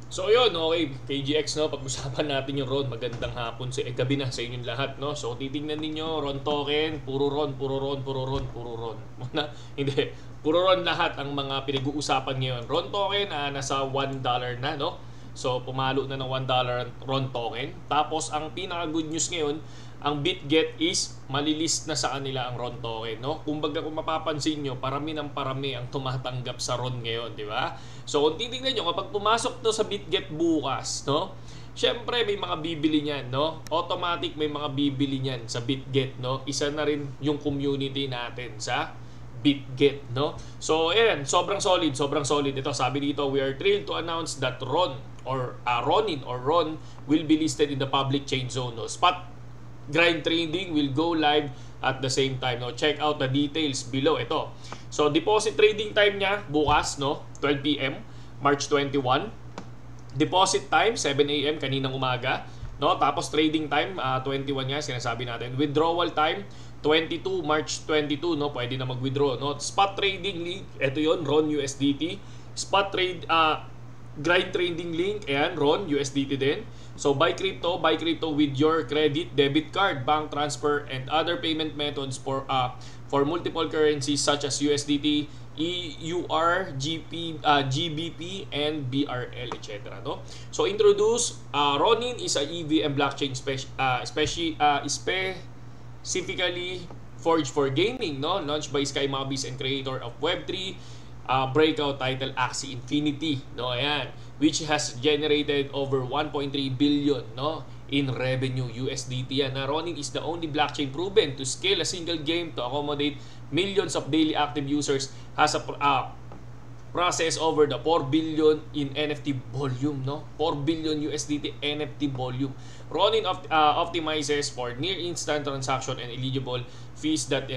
So yun, okay, KGX, no, pag-usapan natin yung Ron. Magandang hapon sa gabi na sa inyong lahat, no. So titingnan ninyo, Ron token, puro Ron, puro Ron, puro Ron, puro Ron. Muna, hindi, puro Ron lahat ang mga pinag-uusapan ngayon. Ron token nasa $1 na, no. So pumalo na ng $1 Ron token. Tapos ang pinaka good news ngayon, ang BitGet is malilist na sa kanila ang Ron token, no? Kumbaga kung mapapansin nyo, parami ng parami ang tumatanggap sa Ron ngayon, di ba? So kung titingnan nyo, kapag pumasok to sa BitGet bukas, no? Syempre may mga bibili niyan, no? Automatic may mga bibili niyan sa BitGet, no? Isa na rin yung community natin sa BitGet, no? So ayan, sobrang solid ito. Sabi dito, we are thrilled to announce that Ron or Ronin or Ron will be listed in the public chain zone, no? Spot grind trading will go live at the same time, no? Check out the details below. Ito, so deposit trading time niya bukas, no, 12 PM March 21. Deposit time 7 AM kaninang umaga, no? Tapos trading time 21 nga sinasabi natin. Withdrawal time 22 March 22, no? Pwede na mag-withdraw, no? Spot trading link, ito yon, Ron USDT. Spot trade grind trading link, ayan, Ron USDT din. So buy crypto with your credit, debit card, bank transfer, and other payment methods for multiple currencies such as USDT, EUR, GBP, and BRL, etc. No? So introduce Ronin is a EVM blockchain specifically forged for gaming, no? Launched by Sky Mobis and creator of Web3 breakout title Axie Infinity, no, ayan, which has generated over 1.3 billion, no, in revenue USDT. Yan na Ronin is the only blockchain proven to scale a single game to accommodate millions of daily active users, has a process over the 4 billion in NFT volume, no, 4 billion USDT NFT volume. Ronin optimizes for near instant transaction and eligible fees that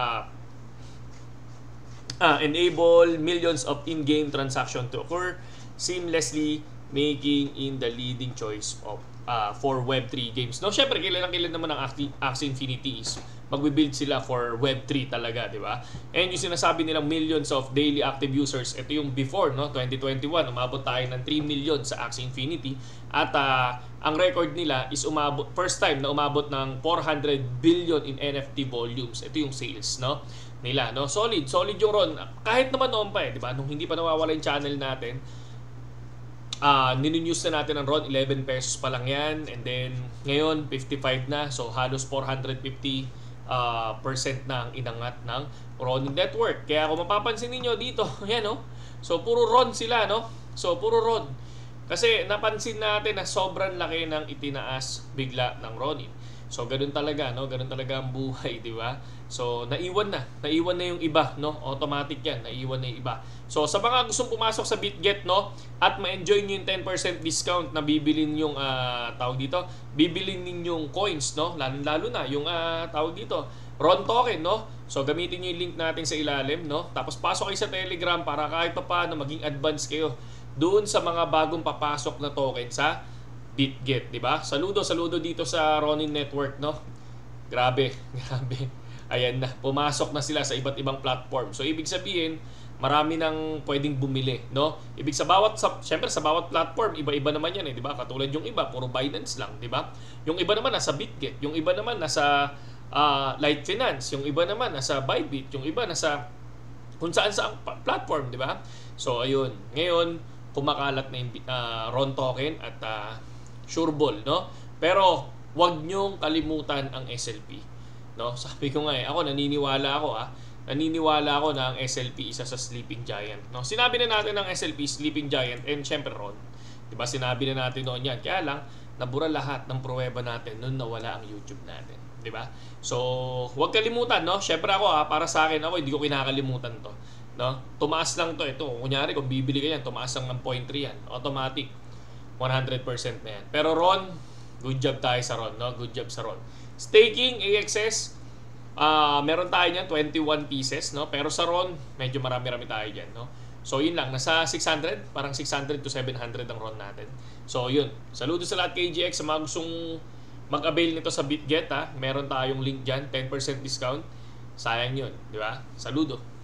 enable millions of in-game transaction to occur seamlessly, making in the leading choice of for Web3 games. No, syempre kailan naman ang Axie Infinity is magbi-build sila for Web3 talaga, di ba? And yung sinasabi nilang millions of daily active users, ito yung before, no, 2021, umabot tayo ng 3 million sa Axie Infinity, at ang record nila is first time na umabot ng 400 billion in NFT volumes. Ito yung sales, no, nila, no. Solid yung Ron. Kahit naman noon pa, di ba, nung hindi pa nawawala yung channel natin, ninews na natin ang Ron, 11 pesos pa lang yan, and then ngayon 55 na, so halos 450% na ang inangat ng Ronin Network. Kaya kung mapapansin niyo dito, yan, no, so puro Ron sila, no, so puro Ron, kasi napansin natin na sobrang laki ng itinaas bigla ng Ronin. So ganun talaga, no, ganun talaga ang buhay, di ba? So naiwan na yung iba, no, automatic yan, naiwan na yung iba. So sa mga gustong pumasok sa BitGet, no, at ma-enjoy niyo yung 10% discount na bibilin yung tawag dito, bibilin ninyong coins, no, lalo na yung tawag dito, Ron token, no. So gamitin niyo yung link natin sa ilalim, no. Tapos pasok kayo sa Telegram para kahit pa paano maging advance kayo doon sa mga bagong papasok na token sa BitGet, di ba? Saludo dito sa Ronin Network, no. Grabe. Ayan na, pumasok na sila sa iba't ibang platform. So ibig sabihin, marami nang pwedeng bumili, no? Syempre sa bawat platform, iba-iba naman yan, di ba? Katulad yung iba, puro Binance lang, di ba? Yung iba naman nasa BitGet, yung iba naman nasa Light Finance, yung iba naman nasa Bybit, yung iba nasa kung saan sa platform, di ba? So ayun, ngayon kumakalat na yung Ron token at Sureball, no? Pero wag nyong kalimutan ang SLP. No, sabi ko nga naniniwala ako na ang SLP isa sa sleeping giant, no. Sinabi na natin ng SLP sleeping giant, and syempre Ron, 'di ba? Sinabi na natin noon 'yan. Kaya lang nabura lahat ng pruweba natin noon nawala ang YouTube natin, 'di ba? So, huwag kalimutan, no. Syempre ako para sa akin hindi ko kinakalimutan 'to, no. Tumaas lang 'to, ito. Kunyari kung bibili ka yan, tumaas lang ng 0.3 yan. Automatic 100% na yan. Pero Ron, good job tayo sa Ron, no? Good job sa Ron. Staking, AXS, meron tayo niyan, 21 pieces, no? Pero sa Ron, medyo marami-rami tayo dyan, no? So, yun lang. Nasa 600, parang 600 to 700 ang Ron natin. So, yun. Saludo sa lahat KGX, sa mga gustong mag-avail nito sa BitGet, ha? Meron tayong link dyan, 10% discount. Sayang yun, di ba? Saludo.